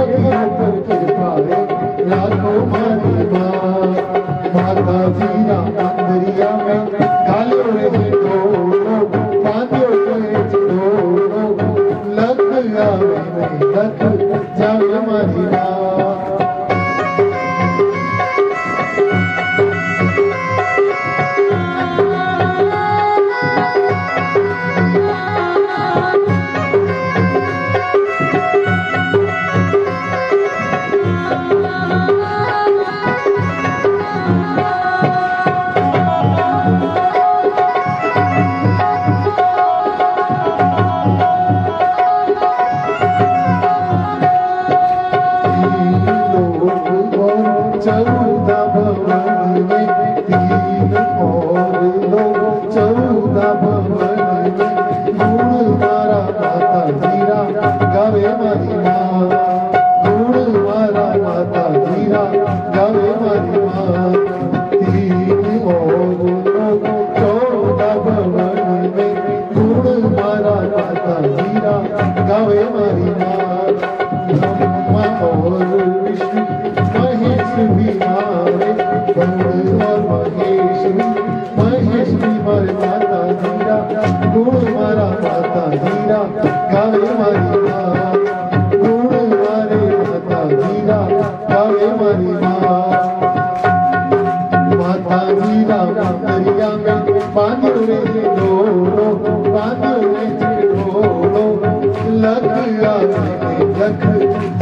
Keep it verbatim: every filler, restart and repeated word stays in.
सेवकियों पर कृपा है लाखों मारी माँ। माता जीरा अंदरिया में कालो रही डोलो पांचों के डोलो लख आवे में लख जावे मारी माँ। चौदह भवन में तीन और लोग चौदह भवन में गुण मारा माता जीरा गावे मारी माँ। गुण मारा माता जीरा गावे मारी माँ। तीन और लोग चौदह भवन में गुण मारा माता जीरा गावे मारी माँ। ब्रह्मा और विष्णु महेश भी मारे गरुड़ और महेश महेश भी मारे माता जीरा गुण मारा माता जीरा गावे मारी माँ। गुण मारे माता जीरा गावे मारी माँ। माता जीरा दरिया में बांधो रे डोलो बांधो रे डोलो लख आवे लख